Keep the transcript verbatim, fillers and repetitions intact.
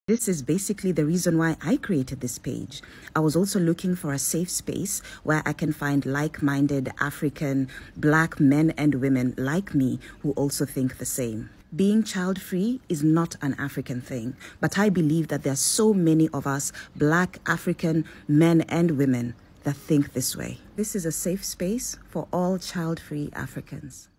This is basically the reason why I created this page. I was also looking for a safe space where I can find like-minded African Black men and women like me who also think the same. Being child-free is not an African thing, but I believe that there are so many of us Black African men and women that think this way. This is a safe space for all child-free Africans.